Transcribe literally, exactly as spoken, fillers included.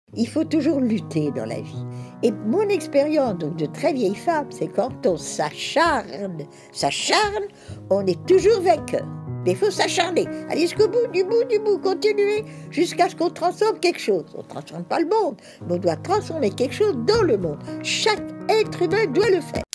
Il faut toujours lutter dans la vie. Et mon expérience donc de très vieille femme, c'est quand on s'acharne, s'acharne, on est toujours vainqueur. Mais il faut s'acharner, aller jusqu'au bout, du bout, du bout, continuer jusqu'à ce qu'on transforme quelque chose. On ne transforme pas le monde, mais on doit transformer quelque chose dans le monde. Chaque être humain doit le faire.